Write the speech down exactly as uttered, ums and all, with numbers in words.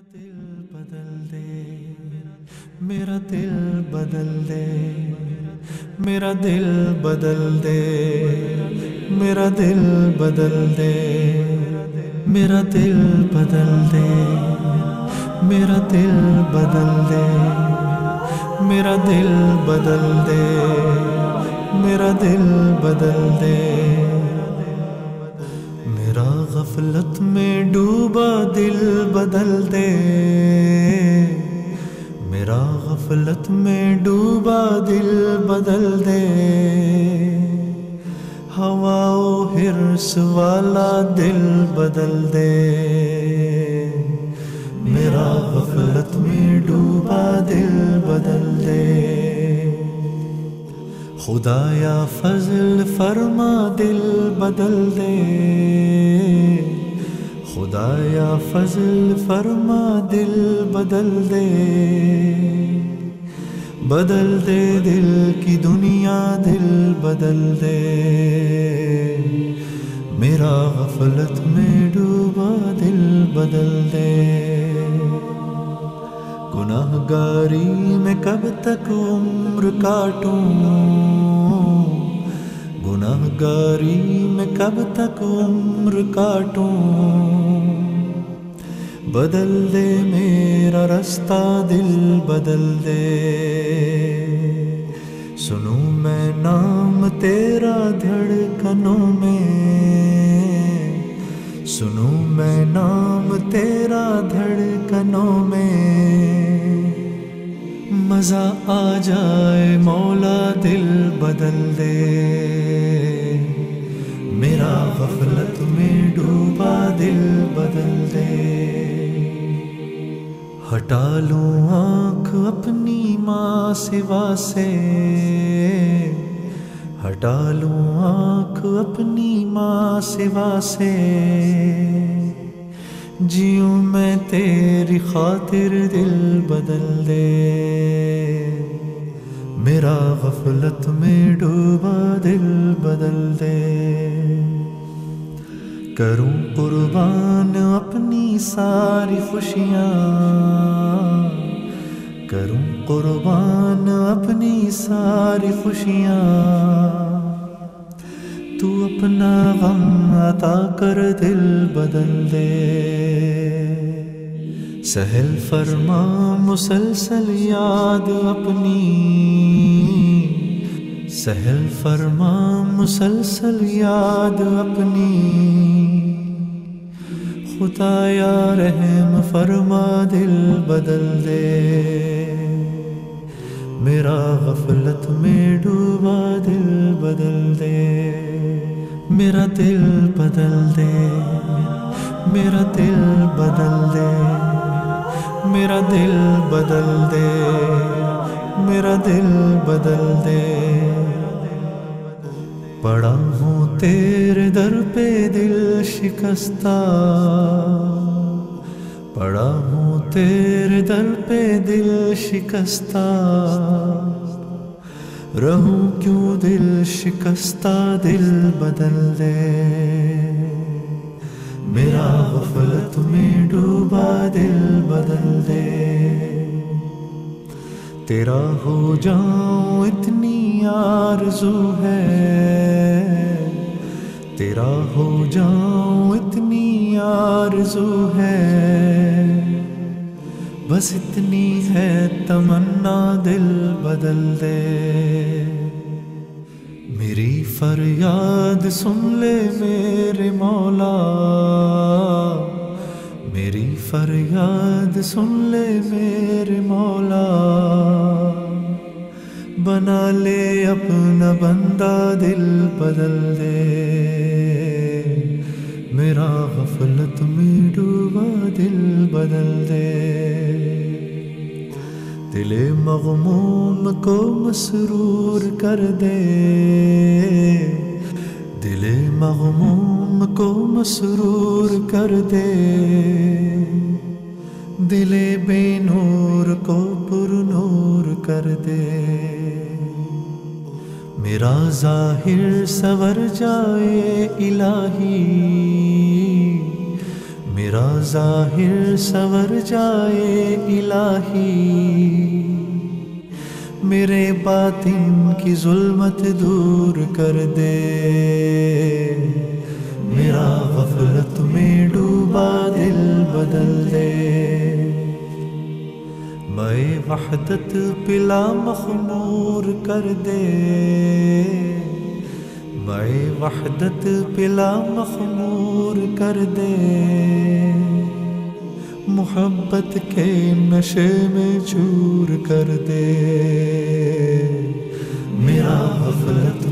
دل بدل دے، میرا دل بدل دے، میرا دل بدل دے، میرا دل بدل دے، میرا دل بدل دے، میرا دل بدل دے، میرا دل بدل دے، میرا دل بدل دے، میرا غفلت میں ڈوبا دل بدل دے، میرا غفلت میں ڈوبا دل بدل دے، ہوا و حرص والا دل بدل دے، میرا غفلت میں ڈوبا دل بدل دے، خدایا فضل فرما دل بدل دے، خدایا فضل فرما دل بدل دے، بدل دے دل کی دنیا دل بدل دے، میرا غفلت میں ڈوبا دل بدل دے، گناہ گاری میں کب تک عمر کاٹوں، گناہ گاری میں کب تک عمر کاٹوں، بدل دے میرا رستہ دل بدل دے، سنوں میں نام تیرا دھڑکنوں میں، سنوں میں نام تیرا دھڑکنوں میں، مزہ آ جائے مولا دل بدل دے، میرا غفلت میں ڈوبا دل بدل دے، ہٹا لوں آنکھ اپنی ماں سوا سے، ہٹا لوں آنکھ اپنی ماں سوا سے، جیوں میں تیری خاطر دل بدل دے، میرا غفلت میں ڈوبا دل بدل دے، کروں قربان اپنی ساری خوشیاں، کروں قربان اپنی ساری خوشیاں، تو اپنا غم عطا کر دل بدل دے، سہل فرما مسلسل یاد اپنی، سہل فرما مسلسل یاد اپنی، خدایا رحم فرما دل بدل دے، میرا غفلت میں ڈوبا دل بدل دے، میرا دل بدل دے، میرا دل بدل دے، میرا دل بدل دے، میرا دل بدل دے، پڑا ہوں تیرے در پہ دل شکستہ، پڑا ہوں تیرے در پہ دل شکستہ، رہوں کیوں دل شکستہ دل بدل دے، میرا غفلت میں ڈوبا دل بدل دے، تیرا ہو جاؤں اتنی آرزو ہے، تیرا ہو جاؤں اتنی آرزو ہے، بس اتنی ہے تمنا دل بدل دے، میری فریاد سن لے میرے مولا، میری فریاد سن لے میرے مولا، بنا لے اپنا بندہ دل بدل دے، میرا غفلت میں ڈوبا دل بدل دے، دل مغموم کو مسرور کر دے، دل مغموم کو مسرور کر دے، دل بے نور کو پر نور کر دے، میرا ظاہر سور جائے الہی، میرا ظاہر سنور جائے الہی، میرے باطن کی ظلمت دور کر دے، میرا غفلت میں ڈوبا دل بدل دے، میں وحدت پلا مخمور کر دے، میں وحدت پلا مخمور کر دے، محبت کے نشے میں چور کر دے، میرا غفلت